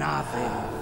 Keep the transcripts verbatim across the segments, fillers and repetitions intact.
nothing.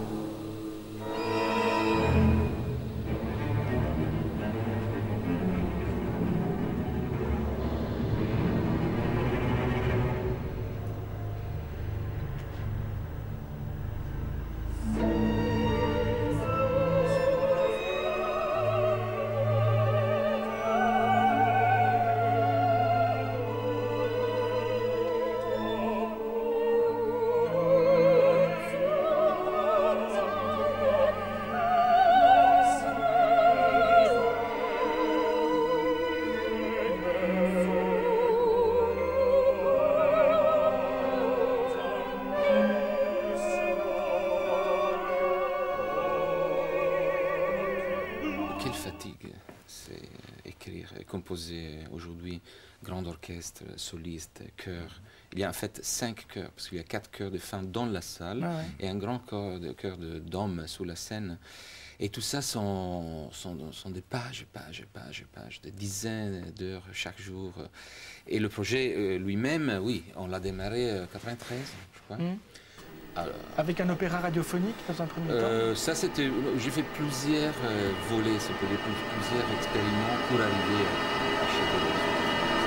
Quelle fatigue, c'est écrire et composer aujourd'hui, grand orchestre, soliste, chœur. Il y a en fait cinq chœurs, parce qu'il y a quatre chœurs de femmes dans la salle ah ouais. et un grand chœur de, chœur de, d'hommes sous la scène. Et tout ça sont, sont, sont des pages, pages, pages, pages, des dizaines d'heures chaque jour. Et le projet euh, lui-même, oui, on l'a démarré en quatre-vingt-treize, je crois. Mmh. Alors, avec un opéra radiophonique dans un premier euh, temps. Ça, c'était. J'ai fait plusieurs euh, volets, c'est peut dire plusieurs expériments pour arriver à achever le résultat.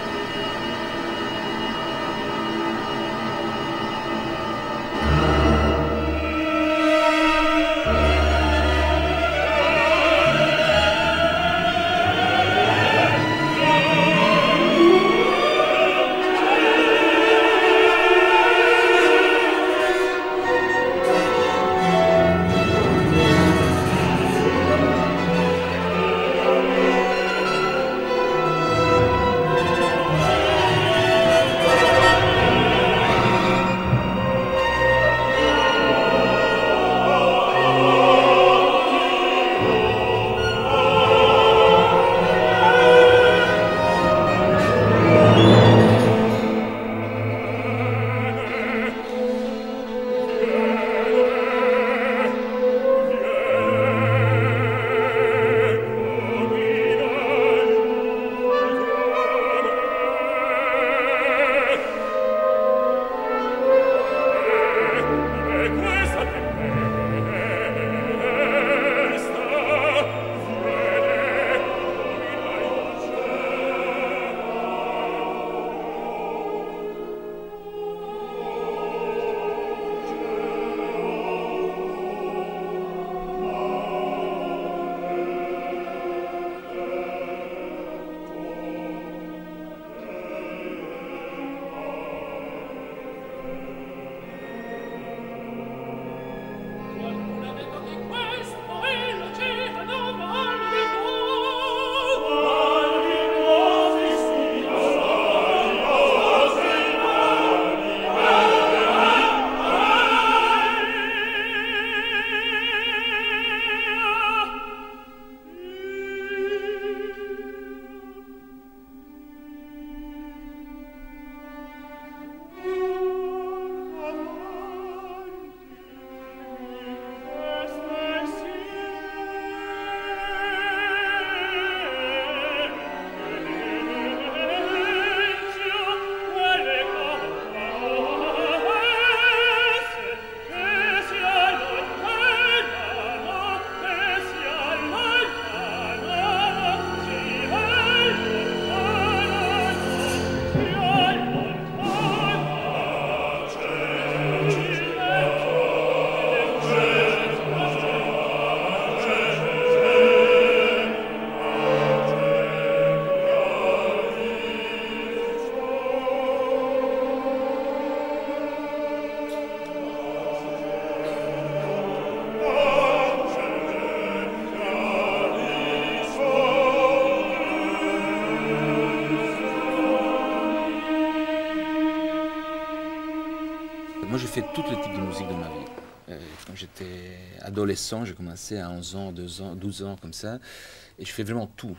Moi, j'ai fait tout le type de musique de ma vie. Euh, quand j'étais adolescent, j'ai commencé à onze ans, douze ans, douze ans, comme ça. Et je fais vraiment tout.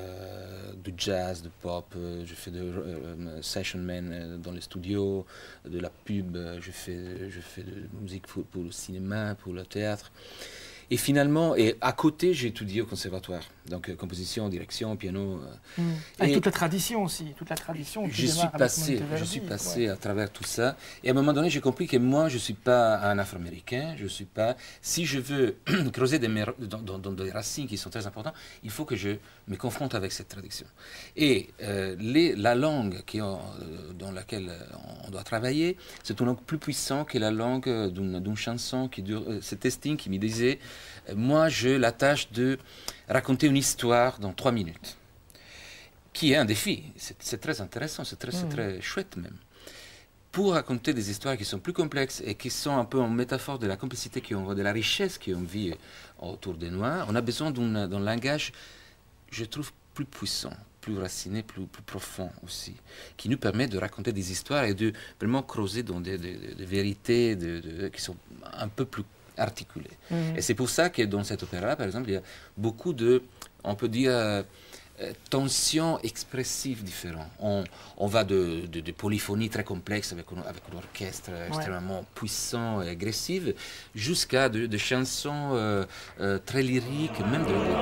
Euh, du jazz, du pop, euh, je fais de euh, session man euh, dans les studios, de la pub, euh, je fais, je fais de la musique pour, pour le cinéma, pour le théâtre. Et finalement, et à côté, j'ai étudié au conservatoire. Donc, euh, composition, direction, piano. Euh, mmh. Avec toute la tradition aussi, toute la tradition. Je suis passé, je suis passé ouais. à travers tout ça. Et à un moment donné, j'ai compris que moi, je ne suis pas un Afro-Américain. Je suis pas. Si je veux creuser des dans, dans, dans des racines qui sont très importantes, il faut que je me confronte avec cette tradition. Et euh, les, la langue qui, euh, dans laquelle on doit travailler, c'est une langue plus puissante que la langue d'une, d'une chanson qui dure. Euh, c'est Testing qui me disait, euh, moi, je la tâche de raconter une histoire dans trois minutes, qui est un défi. C'est, c'est très intéressant, c'est très, mmh. c'est très chouette même. Pour raconter des histoires qui sont plus complexes et qui sont un peu en métaphore de la complicité qu'on voit, de la richesse qu'on vit autour des Noirs, on a besoin d'un, d'un langage, je trouve, plus puissant, plus raciné, plus, plus profond aussi, qui nous permet de raconter des histoires et de vraiment creuser dans des, des, des, des vérités de, de, qui sont un peu plus articulées. Mmh. Et c'est pour ça que dans cet opéra, par exemple, il y a beaucoup de, on peut dire, euh, tensions expressives différentes. On, on va de, de, de polyphonie très complexe avec, avec un orchestre ouais. extrêmement puissant et agressif, jusqu'à de, de chansons euh, euh, très lyriques, même de, de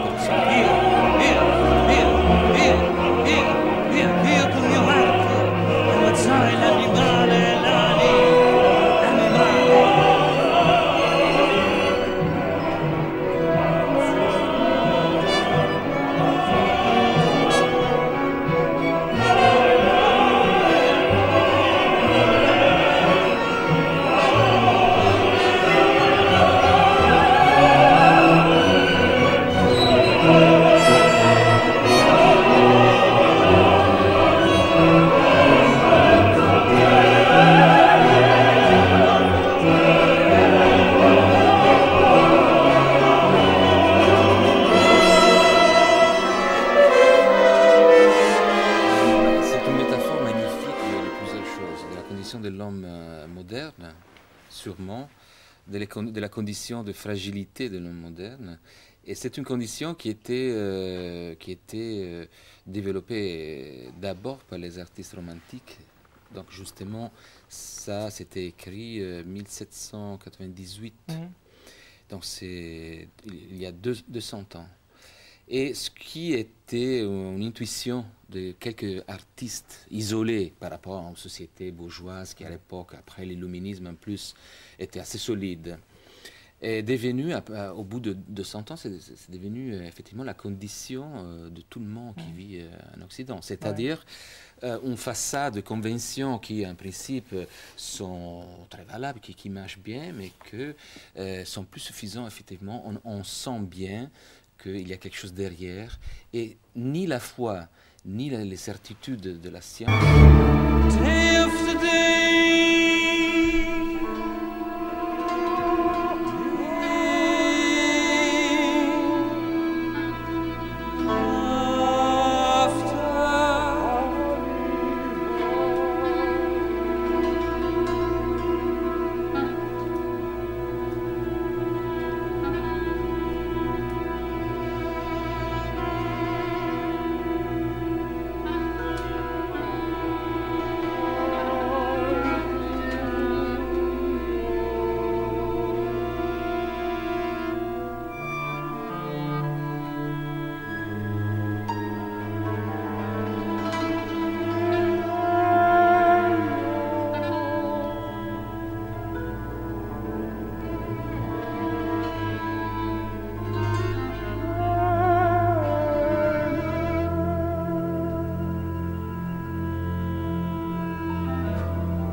de la condition de fragilité de l'homme moderne. Et c'est une condition qui était, euh, qui était euh, développée d'abord par les artistes romantiques. Donc justement, ça, c'était écrit en euh, mille sept cent quatre-vingt-dix-huit. Mmh. Donc c'est il y a deux, deux cents ans. Et ce qui était une intuition de quelques artistes isolés par rapport à une société bourgeoise qui, à l'époque, après l'illuminisme en plus, était assez solide, est devenu, au bout de, de cent ans, c'est, c'est devenu effectivement la condition de tout le monde qui vit en Occident. C'est-à-dire ouais. une façade de conventions qui, en principe, sont très valables, qui, qui marchent bien, mais qui euh, sont plus suffisants, effectivement. On, on sent bien qu'il y a quelque chose derrière, et ni la foi, ni la, les certitudes de, de la science.